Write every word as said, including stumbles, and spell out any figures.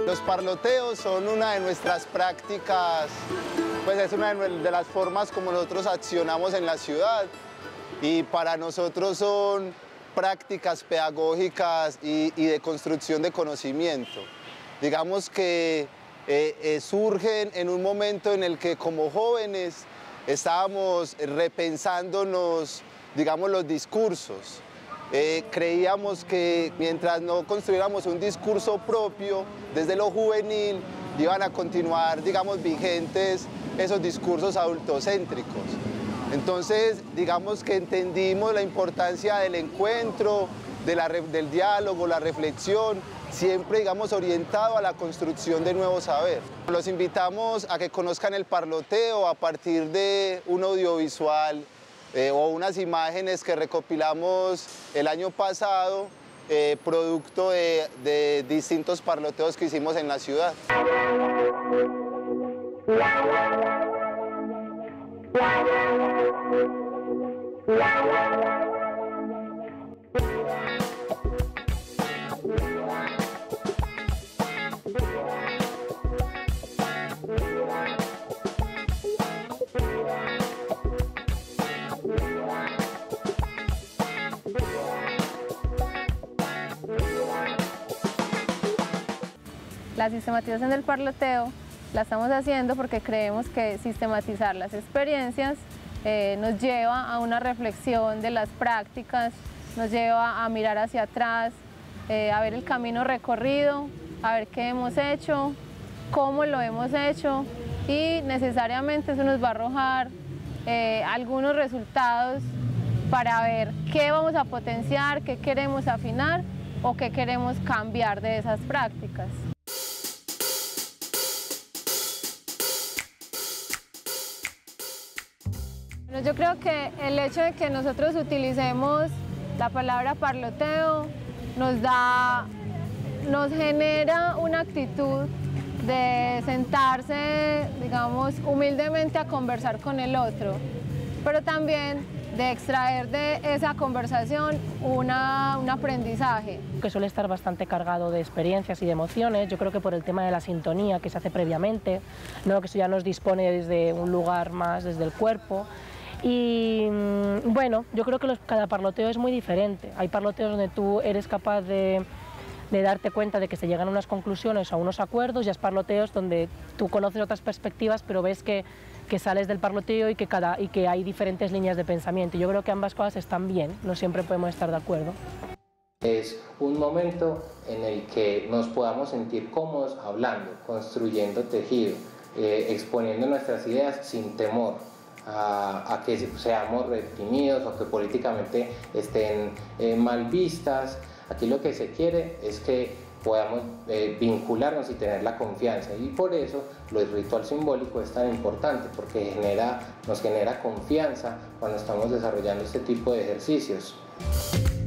Los parloteos son una de nuestras prácticas, pues es una de las formas como nosotros accionamos en la ciudad y para nosotros son prácticas pedagógicas y, y de construcción de conocimiento. Digamos que eh, eh, surgen en un momento en el que como jóvenes estábamos repensándonos, digamos, los discursos. Eh, creíamos que mientras no construyéramos un discurso propio desde lo juvenil, iban a continuar, digamos, vigentes esos discursos adultocéntricos. Entonces, digamos que entendimos la importancia del encuentro, de la, del diálogo, la reflexión, siempre, digamos, orientado a la construcción de nuevo saber. Los invitamos a que conozcan el parloteo a partir de un audiovisual Eh, o unas imágenes que recopilamos el año pasado, eh, producto de, de distintos parloteos que hicimos en la ciudad. La sistematización del parloteo la estamos haciendo porque creemos que sistematizar las experiencias eh, nos lleva a una reflexión de las prácticas, nos lleva a mirar hacia atrás, eh, a ver el camino recorrido, a ver qué hemos hecho, cómo lo hemos hecho y necesariamente eso nos va a arrojar eh, algunos resultados para ver qué vamos a potenciar, qué queremos afinar o qué queremos cambiar de esas prácticas. Bueno, yo creo que el hecho de que nosotros utilicemos la palabra parloteo nos da, nos genera una actitud de sentarse, digamos, humildemente a conversar con el otro, pero también de extraer de esa conversación una, un aprendizaje. Que suele estar bastante cargado de experiencias y de emociones, yo creo que por el tema de la sintonía que se hace previamente, ¿no? Que eso ya nos dispone desde un lugar más, desde el cuerpo. Y bueno, yo creo que los, cada parloteo es muy diferente. Hay parloteos donde tú eres capaz de, de darte cuenta de que se llegan a unas conclusiones o a unos acuerdos, y hay parloteos donde tú conoces otras perspectivas, pero ves que, que sales del parloteo y que, cada, y que hay diferentes líneas de pensamiento. Yo creo que ambas cosas están bien, no siempre podemos estar de acuerdo. Es un momento en el que nos podamos sentir cómodos hablando, construyendo tejido, eh, exponiendo nuestras ideas sin temor a, a que seamos reprimidos o que políticamente estén eh, mal vistas. Aquí lo que se quiere es que podamos eh, vincularnos y tener la confianza, y por eso el ritual simbólico es tan importante, porque genera, nos genera confianza cuando estamos desarrollando este tipo de ejercicios.